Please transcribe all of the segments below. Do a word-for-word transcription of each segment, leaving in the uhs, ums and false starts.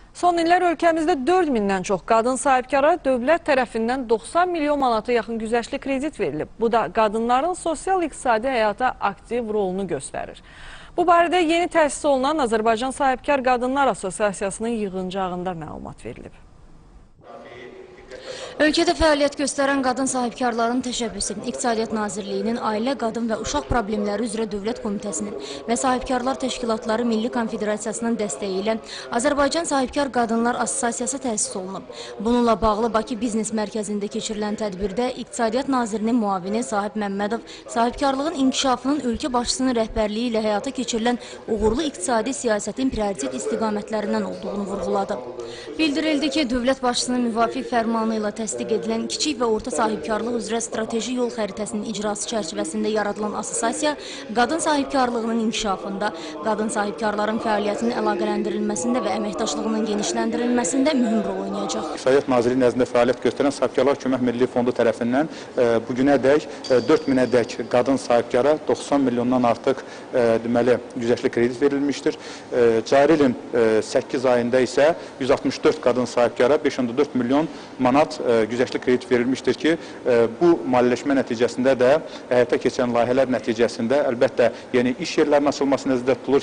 Son illər ölkəmizdə dörd mindən çox qadın sahibkara dövlət tərəfindən doxsan milyon manata yaxın güzəştli kredit verilib. Bu da qadınların sosial-iqtisadi həyata aktiv rolunu göstərir. Bu barədə yeni təsis olunan Azərbaycan Sahibkar Qadınlar Assosiasiyasının yığıncağında məlumat verilib. Ölkədə fəaliyyət göstərən qadın sahibkarların təşəbbüsü İqtisadiyyat Nazirliyinin Ailə, Qadın və Uşaq Problemləri üzrə Dövlət Komitəsinin və Sahibkarlar Təşkilatları Milli Konfederasiyasının dəstəyi ilə Azərbaycan Sahibkar Qadınlar Assosiasiyası təsis olunub. Bununla bağlı Bakı Biznes Mərkəzində keçirilən tədbirdə İqtisadiyyat Nazirinin müavini Sahib Məmmədov sahibkarlığın inkişafının ölkə başçısının rəhbərliyi ilə həyata keçirilən uğurlu iqtisadi siyasətin prioritet istiqamətlərindən olduğunu vurğuladı. Bildirildi ki, dövlət başçısının müvafiq fərmanı ilə təsdiq edilən kiçik və orta sahibkarlıq üzrə strateji yol xəritəsinin icrası çərçivəsində yaradılan assosiasiya qadın sahibkarlığının inkişafında, qadın sahibkarların fəaliyyətinin əlaqələndirilməsində və əməkdaşlığının genişləndirilməsində mühüm rol oynayacaq. İqtisadiyyat Nazirliyi nəzdində fəaliyyət göstərən Sahibkarlar Kömək Milli Fondu tərəfindən bugünədək dörd minədək qadın sahibkara doxsan milyondan artıq deməli güzəştli kredit verilmişdir. Cari ilin səkkiz ayında isə yüz altmış dörd qadın sahibkara beş nöqtə dörd milyon manat güzəştli kredit verilmişdir ki, bu maliyyələşmə nəticəsində də həyata keçən layihələr nəticəsində əlbəttə yeni iş yerlərinin açılması nəzərdə tutulur.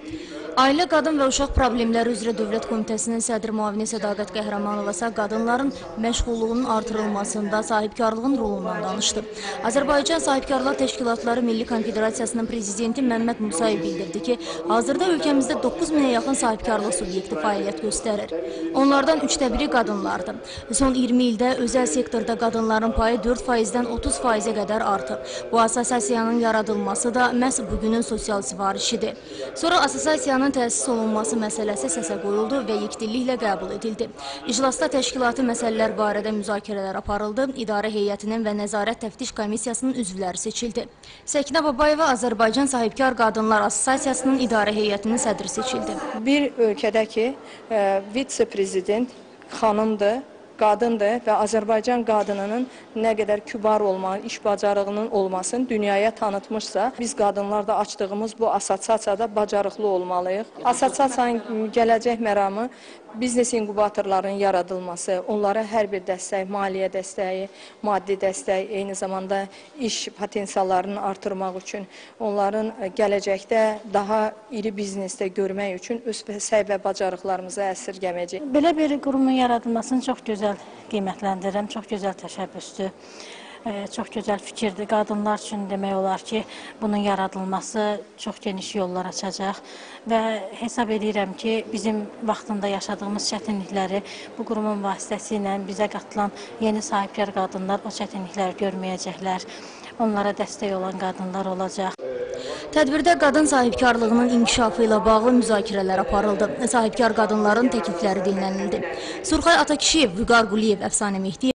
Ailə, Qadın və Uşaq Problemləri üzrə Dövlət Komitəsinin sədr müavini Sədaqət Qəhrəmanova isə qadınların məşğulluğunun artırılmasında sahibkarlığın rolundan danışdı. Azərbaycan Sahibkarlar Təşkilatları Milli Konfederasiyasının prezidenti Məmməd Musayev bildirdi ki, hazırda ölkəmizdə doqquz minə yaxın sahibkarlıq subyekti fəaliyyət göstərir. Onlardan üçdə biri qadınlardır. Son iyirmi ildə özəl sektorda qadınların payı dörd faizdən otuz faizə qədər artıb. Bu assosiasiyanın yaradılması da məhz bugünün sosial sifarişidir. Sonra assosiasiyanın təsis olunması məsələsi səsə qoyuldu və yekdilliklə qəbul edildi. İclasda təşkilati məsələlər barədə müzakirələr aparıldı, idarə heyətinin və nəzarət təftiş komissiyasının üzvləri seçildi. Səkinə Babayeva Azərbaycan Sahibkar Qadınlar Assosiasiyasının idarə heyətinin sədri seçildi. Bir ölkədəki e, vitse-prezident xanımdır, qadındır və Azərbaycan qadınının nə qədər kübar olmağı, iş bacarığının olmasını dünyaya tanıtmışsa, biz qadınlar da açdığımız bu assosiasiyada bacarıqlı olmalıyıq. Assosiasiyanın gələcək məramı biznes inkubatorların yaradılması, onlara hər bir dəstək, maliyyə dəstəyi, maddi dəstək, eyni zamanda iş potensiallarını artırmaq üçün, onların gələcəkdə daha iri biznesdə görmək üçün öz səy və bacarıqlarımızı əsirgəməyəcək. Belə bir qurumun yaradılmasını çox gözəl qiymətləndirirəm, çox gözəl təşəbbüsdür, çox gözəl fikirdir. Qadınlar üçün demək olar ki, bunun yaradılması çox geniş yollar açacaq və hesab edirəm ki, bizim vaxtında yaşadığımız çətinlikləri bu qurumun vasitəsilə bizə qatılan yeni sahibkar qadınlar o çətinlikləri görməyəcəklər, onlara dəstək olan qadınlar olacaq. Tədbirdə qadın sahibkarlığının inkişafı ilə bağlı müzakirələr aparıldı. Sahibkar qadınların təklifləri dinlənildi. Surxay Atakişiyev, Vüqar Quliyev, Əfsanə Mehdiyev.